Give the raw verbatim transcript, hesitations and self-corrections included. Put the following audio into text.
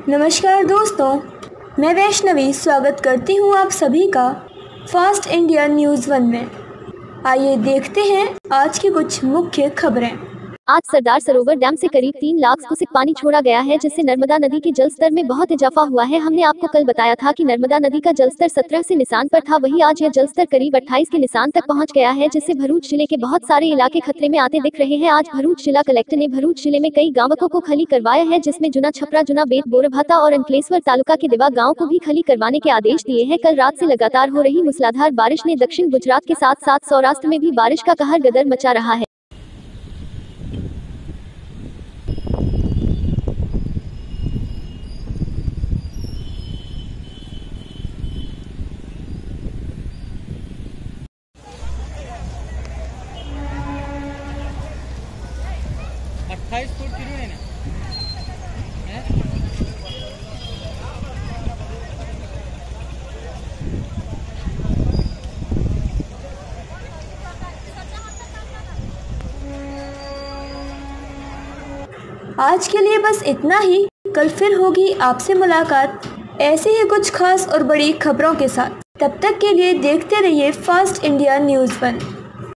नमस्कार दोस्तों, मैं वैष्णवी स्वागत करती हूँ आप सभी का फास्ट इंडिया न्यूज़ वन में। आइए देखते हैं आज की कुछ मुख्य खबरें। आज सरदार सरोवर डैम से करीब तीन लाख क्यूसेक पानी छोड़ा गया है, जिससे नर्मदा नदी के जलस्तर में बहुत इजाफा हुआ है। हमने आपको कल बताया था कि नर्मदा नदी का जलस्तर सत्रह से निशान पर था, वहीं आज यह जलस्तर करीब अट्ठाईस के निशान तक पहुंच गया है, जिससे भरूच जिले के बहुत सारे इलाके खतरे में आते दिख रहे हैं। आज भरूच जिला कलेक्टर ने भरूच जिले में कई गांवों को खाली करवाया है, जिसमें जुना छपरा, जुना बेत, बोरभाता और अंकलेश्वर तालुका के दिवा गाँव को भी खाली करवाने के आदेश दिए हैं। कल रात से लगातार हो रही मूसलाधार बारिश ने दक्षिण गुजरात के साथ साथ सौराष्ट्र में भी बारिश का कहर गदर मचा रहा है। अट्ठाईस फुट किलो है ना। आज के लिए बस इतना ही। कल फिर होगी आपसे मुलाकात ऐसे ही कुछ खास और बड़ी खबरों के साथ। तब तक के लिए देखते रहिए फास्ट इंडिया न्यूज़ वन।